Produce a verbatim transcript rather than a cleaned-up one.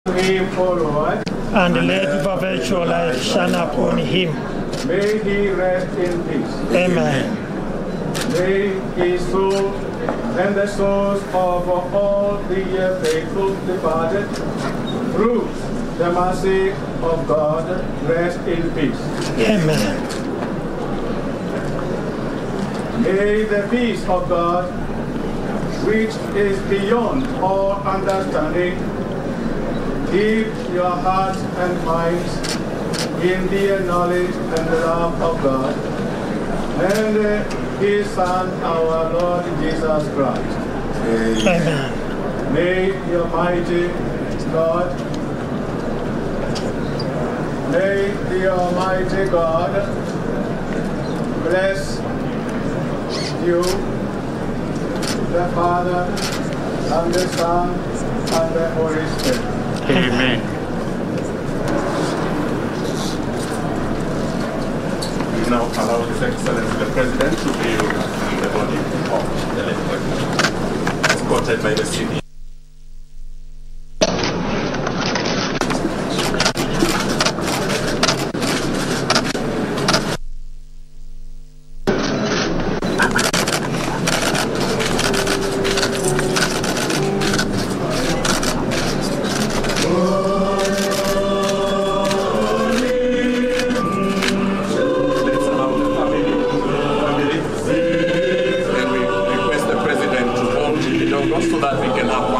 him, O Lord, and let perpetual life shine upon him. may he rest in peace. Amen. May his soul and the souls of all the faithful departed, through the mercy of God, rest in peace. Amen. May the peace of God, which is beyond all understanding, keep your hearts and minds in the knowledge and love of God and uh, his Son, our Lord Jesus Christ. Amen. May the Almighty God, may the Almighty God bless you, the Father, and the Son, and the Holy Spirit. Amen. We now allow His Excellency the President to be in the body of the legislature, escorted by the city. So that we can have